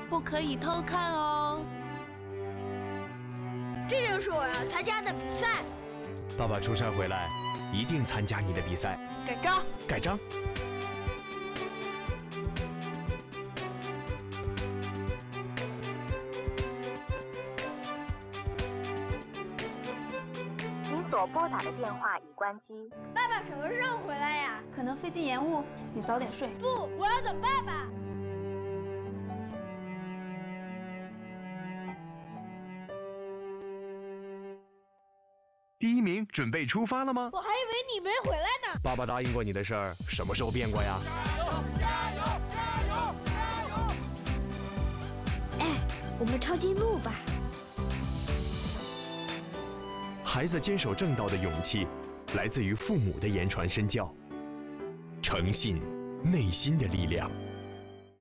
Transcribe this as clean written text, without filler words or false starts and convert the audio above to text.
不可以偷看哦。 这就是我要参加的比赛。 爸爸出差回来，一定参加你的比赛。 盖章， 盖章。 您所拨打的电话已关机。 爸爸什么时候回来呀？ 可能飞机延误，你早点睡。 不，我要等爸爸。 第1名准备出发了吗？ 我还以为你没回来呢。 爸爸答应过你的事儿，什么时候变过呀？ 加油！加油！加油！加油！哎，我们抄近路吧。 孩子坚守正道的勇气，来自于父母的言传身教，诚信，内心的力量。